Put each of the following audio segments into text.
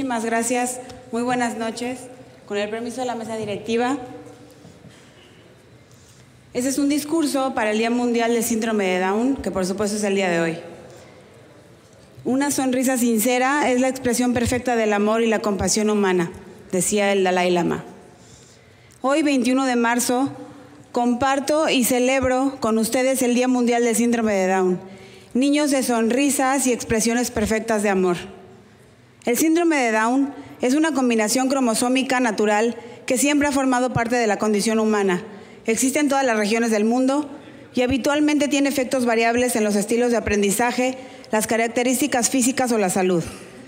Muchísimas gracias. Muy buenas noches. Con el permiso de la mesa directiva. Ese es un discurso para el Día Mundial del Síndrome de Down, que por supuesto es el día de hoy. Una sonrisa sincera es la expresión perfecta del amor y la compasión humana, decía el Dalai Lama. Hoy, 21 de marzo, comparto y celebro con ustedes el Día Mundial del Síndrome de Down. Niños de sonrisas y expresiones perfectas de amor. El síndrome de Down es una combinación cromosómica natural que siempre ha formado parte de la condición humana. Existe en todas las regiones del mundo y habitualmente tiene efectos variables en los estilos de aprendizaje, las características físicas o la salud.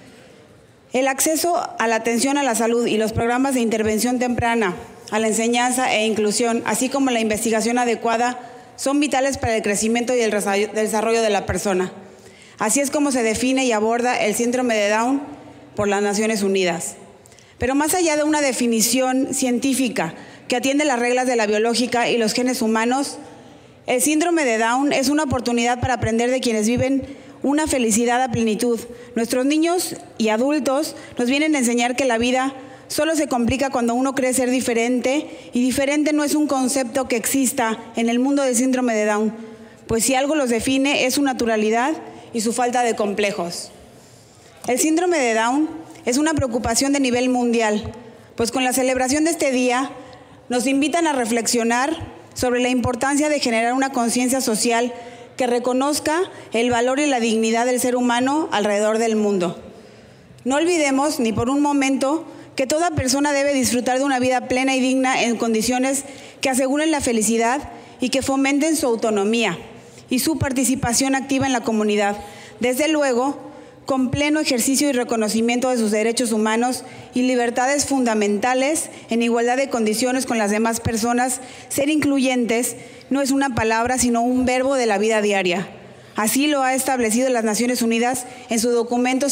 El acceso a la atención a la salud y los programas de intervención temprana, a la enseñanza e inclusión, así como la investigación adecuada, son vitales para el crecimiento y el desarrollo de la persona. Así es como se define y aborda el síndrome de Down por las Naciones Unidas. Pero más allá de una definición científica que atiende las reglas de la biológica y los genes humanos, el síndrome de Down es una oportunidad para aprender de quienes viven una felicidad a plenitud. Nuestros niños y adultos nos vienen a enseñar que la vida solo se complica cuando uno cree ser diferente, y diferente no es un concepto que exista en el mundo del síndrome de Down, pues si algo los define es su naturalidad y su falta de complejos. El síndrome de Down es una preocupación de nivel mundial, pues con la celebración de este día nos invitan a reflexionar sobre la importancia de generar una conciencia social que reconozca el valor y la dignidad del ser humano alrededor del mundo. No olvidemos ni por un momento que toda persona debe disfrutar de una vida plena y digna en condiciones que aseguren la felicidad y que fomenten su autonomía y su participación activa en la comunidad. Desde luego, con pleno ejercicio y reconocimiento de sus derechos humanos y libertades fundamentales en igualdad de condiciones con las demás personas. Ser incluyentes no es una palabra, sino un verbo de la vida diaria. Así lo ha establecido las Naciones Unidas en su documento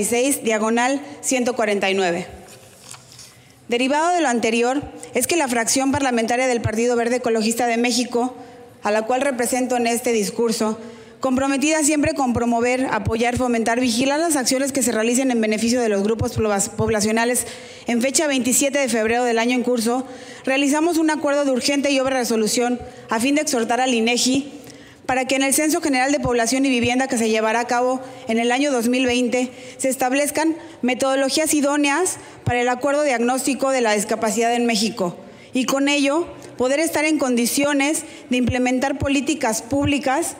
66/149. Derivado de lo anterior, es que la fracción parlamentaria del Partido Verde Ecologista de México, a la cual represento en este discurso, comprometida siempre con promover, apoyar, fomentar, vigilar las acciones que se realicen en beneficio de los grupos poblacionales, en fecha 27 de febrero del año en curso, realizamos un acuerdo de urgente y obra de resolución a fin de exhortar al INEGI para que en el Censo General de Población y Vivienda que se llevará a cabo en el año 2020 se establezcan metodologías idóneas para el acuerdo diagnóstico de la discapacidad en México y con ello poder estar en condiciones de implementar políticas públicas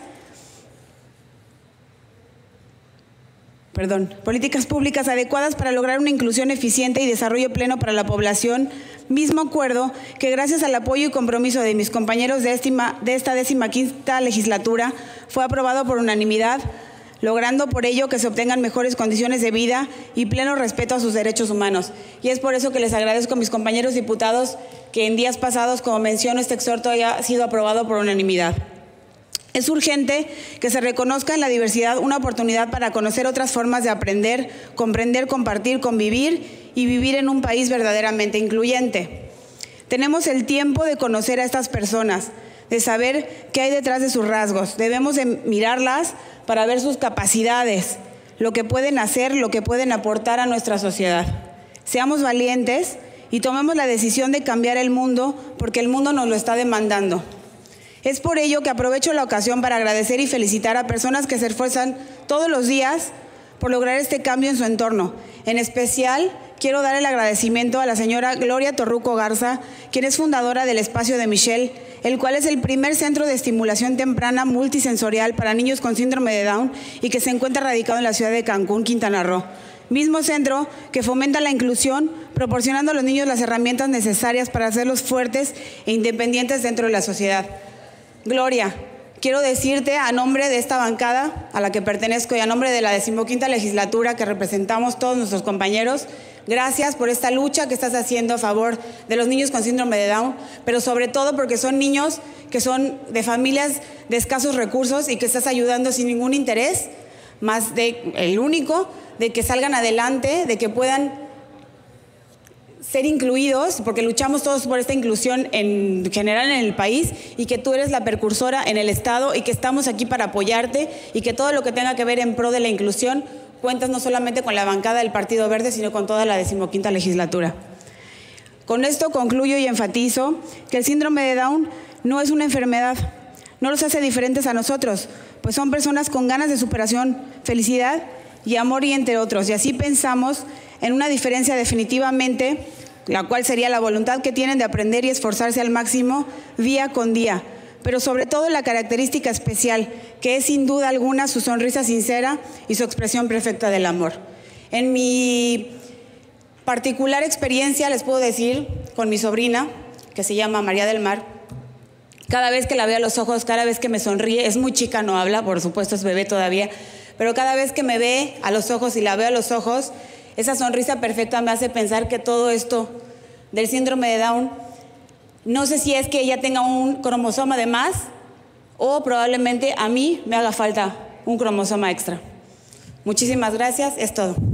adecuadas para lograr una inclusión eficiente y desarrollo pleno para la población, mismo acuerdo que gracias al apoyo y compromiso de mis compañeros de esta 15ª legislatura fue aprobado por unanimidad, logrando por ello que se obtengan mejores condiciones de vida y pleno respeto a sus derechos humanos. Y es por eso que les agradezco a mis compañeros diputados que en días pasados, como menciono, este exhorto haya sido aprobado por unanimidad. Es urgente que se reconozca en la diversidad una oportunidad para conocer otras formas de aprender, comprender, compartir, convivir y vivir en un país verdaderamente incluyente. Tenemos el tiempo de conocer a estas personas, de saber qué hay detrás de sus rasgos. Debemos de mirarlas para ver sus capacidades, lo que pueden hacer, lo que pueden aportar a nuestra sociedad. Seamos valientes y tomemos la decisión de cambiar el mundo porque el mundo nos lo está demandando. Es por ello que aprovecho la ocasión para agradecer y felicitar a personas que se esfuerzan todos los días por lograr este cambio en su entorno. En especial, quiero dar el agradecimiento a la señora Gloria Torruco Garza, quien es fundadora del Espacio de Michelle, el cual es el primer centro de estimulación temprana multisensorial para niños con síndrome de Down y que se encuentra radicado en la ciudad de Cancún, Quintana Roo. Mismo centro que fomenta la inclusión, proporcionando a los niños las herramientas necesarias para hacerlos fuertes e independientes dentro de la sociedad. Gloria, quiero decirte a nombre de esta bancada a la que pertenezco y a nombre de la 15ª legislatura que representamos todos nuestros compañeros, gracias por esta lucha que estás haciendo a favor de los niños con síndrome de Down, pero sobre todo porque son niños que son de familias de escasos recursos y que estás ayudando sin ningún interés, más de el único, de que salgan adelante, de que puedan ser incluidos, porque luchamos todos por esta inclusión en general en el país y que tú eres la precursora en el Estado y que estamos aquí para apoyarte y que todo lo que tenga que ver en pro de la inclusión cuentas no solamente con la bancada del Partido Verde, sino con toda la 15ª legislatura. Con esto concluyo y enfatizo que el síndrome de Down no es una enfermedad, no los hace diferentes a nosotros, pues son personas con ganas de superación, felicidad y amor, y entre otros. Y así pensamos en una diferencia definitivamente, la cual sería la voluntad que tienen de aprender y esforzarse al máximo día con día, pero sobre todo la característica especial, que es sin duda alguna su sonrisa sincera y su expresión perfecta del amor. En mi particular experiencia les puedo decir, con mi sobrina, que se llama María del Mar, cada vez que la veo a los ojos, cada vez que me sonríe, es muy chica, no habla, por supuesto es bebé todavía, pero cada vez que me ve a los ojos y la veo a los ojos, esa sonrisa perfecta me hace pensar que todo esto del síndrome de Down, no sé si es que ella tenga un cromosoma de más o probablemente a mí me haga falta un cromosoma extra. Muchísimas gracias, es todo.